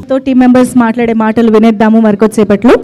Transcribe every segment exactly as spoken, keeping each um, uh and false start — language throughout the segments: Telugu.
తో టీమ్ మెంబర్స్ మాట్లాడే మాటలు వినేద్దాము మరికొద్దిసేపట్లో.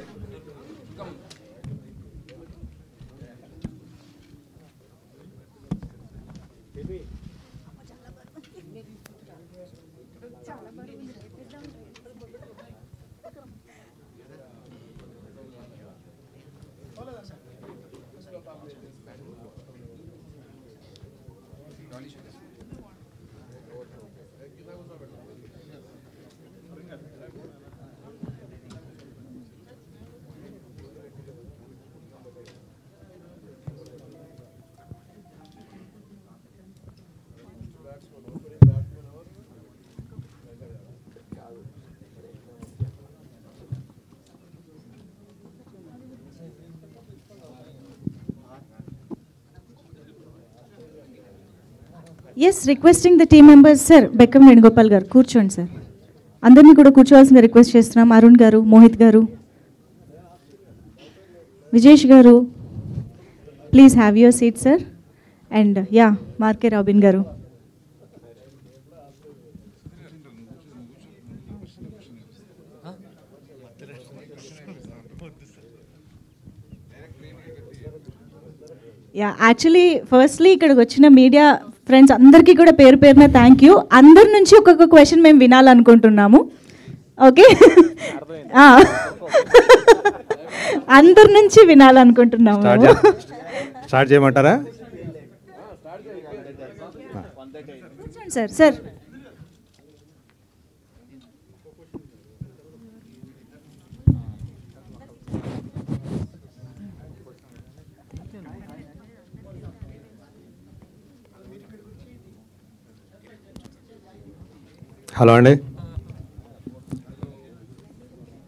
Yes, requesting the team members. Sir Bekkam Venugopal గారు కూర్చోండి సార్. అందరినీ కూడా కూర్చోవాల్సిందిగా రిక్వెస్ట్ చేస్తున్నాం. అరుణ్ గారు, మోహిత్ గారు, విజేష్ గారు, please have your seat sir. And ya మార్కే రాబిన్ గారు. యా యాక్చువల్లీ ఫస్ట్లీ ఇక్కడికి వచ్చిన మీడియా ఫ్రెండ్స్ అందరికీ కూడా పేరు పేరున థ్యాంక్ యూ. అందరి నుంచి ఒక్కొక్క క్వశ్చన్ మేము వినాలనుకుంటున్నాము. ఓకే, అందరి నుంచి వినాలనుకుంటున్నాము. స్టార్ట్ చేయమంటారా? సార్ సార్ హలో అండి,